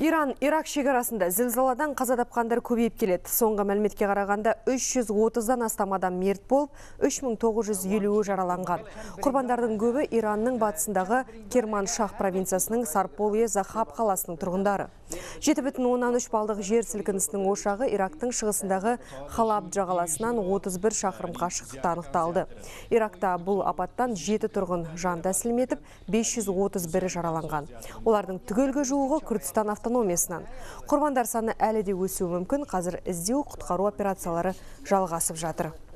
Иран-Ирак шекарасында зілзаладан қаза тапқандар көбейіп келеді. Соңғы мәліметке қарағанда 330-дан астам адам мерт болып, 3950-і жараланған. Құрбандардың көбі Иранның батысындағы Керманшах провинциясының Сарполе Захаб қаласының тұрғындары. 7,3 балдық жер сілкінісінің ошағы Ирактың шығысындағы Халаб жағаласынан 31 шақырым қашықтықта анықталды. Иракта бұл апаттан 7 тұрғын жан тәсілім етіп, 531 жараланған. Олардың түгелге жуығы Күрдістан автономиясынан. Құрбандар саны әлі де өсуі мүмкін. Қазір іздеу құтқару операциялары жалғасып жатыр.